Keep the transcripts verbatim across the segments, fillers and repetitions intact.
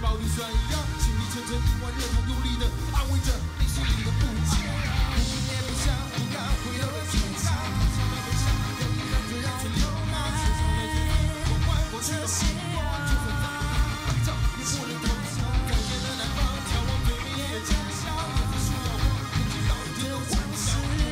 暴力酸药，心里层层一万热汤，用力的安慰着内心里的不安。不也不想，不敢回头的警告，想到回想，可以让这样去流浪。世上的人，不管过去的好，不管就算再白照，也不能投降。看见了南方，眺望对面的家乡，也不需要我，不知道一天的幻想。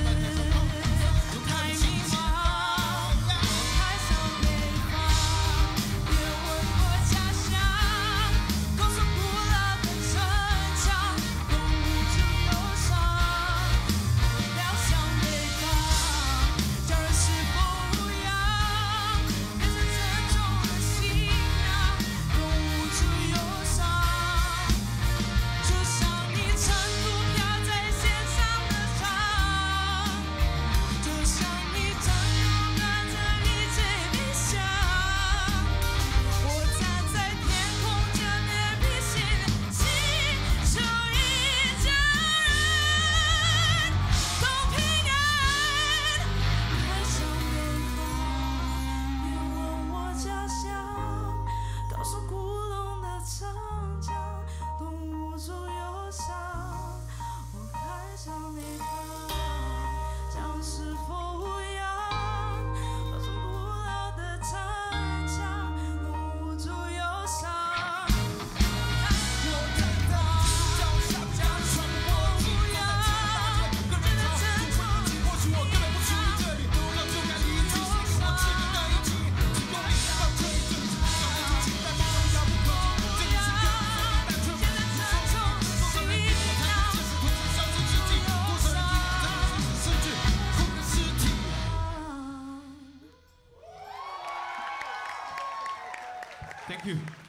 太迷茫，太向北方，别问我家乡，高耸古老的城墙，永无助忧伤。飘向北方，家人是否无恙？变成沉重的行囊，永无助忧伤。就像你尘土飘在线上的唱。就像你真勇敢着一切理想，我站在天空这面披星星，求一家人都平安。太向北方，别问我家乡，高耸古龙的长江，动无助忧伤。我还向北方。将是否无恙？高耸古老的城墙，永无助忧伤。我看到脚下家穿过无恙，个人潮不会自己，或许我根本不属于这里，不要就该离去，是跟我指引在一起，只用力到这一阵子，让爱情期待梦想遥不可及，这一瞬间单纯无所谓，做个人我才不接受同时消失自己，多少人在甚至哭的尸体。Thank you.